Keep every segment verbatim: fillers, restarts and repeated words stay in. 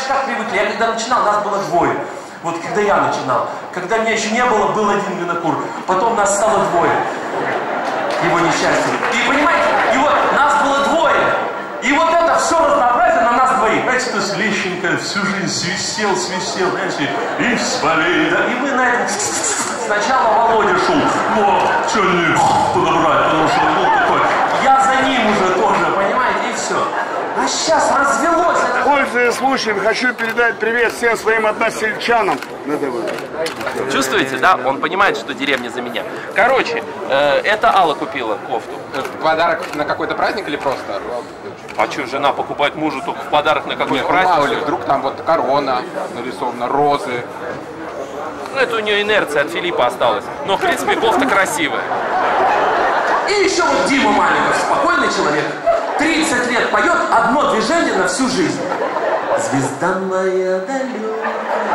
как привыкли. Я когда начинал, нас было двое. Вот когда я начинал. Когда меня еще не было, был один винокур. Потом нас стало двое. Его несчастье. И понимаете, и вот нас было двое. И вот это все разнообразие на нас двоих. Знаете, что с Лещенко всю жизнь свистел, свистел, знаете, и с полей, да. И мы на этом... Сначала Володя шел, ну, что не подобрать, потому что он был такой. Я за ним уже тоже, понимаете, и все. А сейчас развелось это... Пользуясь случаем, хочу передать привет всем своим односельчанам. Чувствуете, да? Он понимает, что деревня за меня. Короче, э, это Алла купила кофту. Подарок на какой-то праздник или просто? А что, жена покупает мужу только в подарок на какой-то праздник? Мало ли, вдруг там вот корона нарисована, розы. Ну, это у нее инерция от Филиппа осталась. Но, в принципе, кофта красивая. И еще вот Дима Маликов, спокойный человек. тридцать лет поет одно движение на всю жизнь. Звезда моя далекая,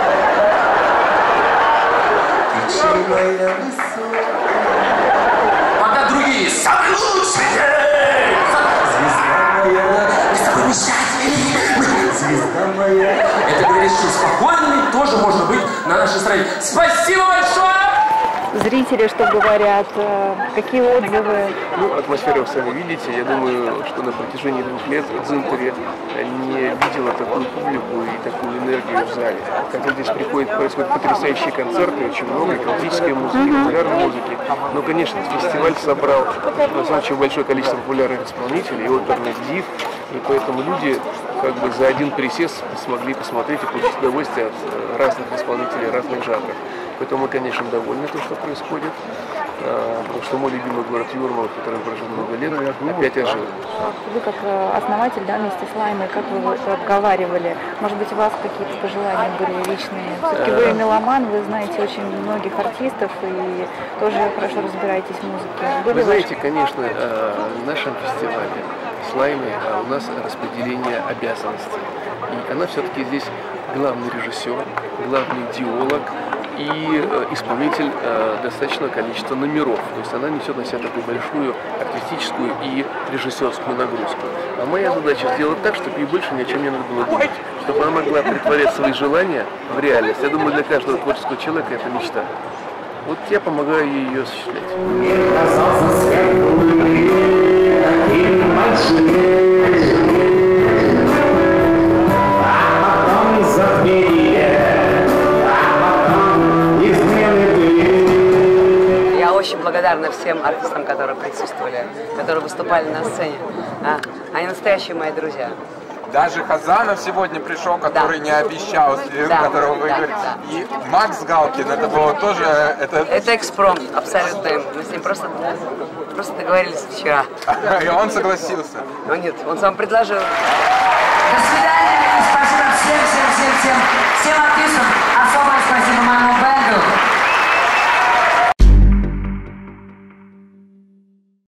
печаль моя высокая. Пока другие самый лучший. Звезда моя, ты такой замечательный. Звезда моя. Это говорит, что спокойный тоже можно быть на нашей стране. Спасибо большое! Зрители что говорят, какие отзывы? Ну, атмосферу вы сами видите. Я думаю, что на протяжении двух лет в Дзинтере не видела такую публику и такую энергию в зале. Когда здесь приходят, происходят потрясающие концерты, очень много классической музыки, популярной музыки. Но, конечно, фестиваль собрал очень большое количество популярных исполнителей, и оперных див, и поэтому люди как бы за один присест смогли посмотреть и получить удовольствие от разных исполнителей, разных жанров. Поэтому мы, конечно, довольны тем, что происходит, потому что мой любимый город Юрмала, в котором прожил много лет, опять ожил. Вы как основатель, да, вместе с Лаймой, как вы это обговаривали? Может быть, у вас какие-то пожелания были личные? Все-таки вы меломан, вы знаете очень многих артистов и тоже хорошо разбираетесь в музыке. Были вы знаете, ваши... конечно, в нашем фестивале с Лаймой у нас распределение обязанностей. И она все-таки здесь главный режиссер, главный идеолог и э, исполнитель э, достаточного количества номеров. То есть она несет на себя такую большую артистическую и режиссерскую нагрузку. А моя задача сделать так, чтобы ей больше ни о чем не надо было думать. Чтобы она могла притворять свои желания в реальность. Я думаю, для каждого творческого человека это мечта. Вот я помогаю ей ее осуществлять. Очень благодарна всем артистам, которые присутствовали, которые выступали на сцене. А, они настоящие мои друзья. Даже Хазанов сегодня пришел, который да. не обещал, да. которого вы да, говорите. Да. И Макс Галкин, это было тоже... Это, это экспромт, абсолютно. Мы с ним просто, просто договорились вчера. И он согласился. Ну нет, он сам предложил. До свидания, спасибо всем, всем, всем, всем, всем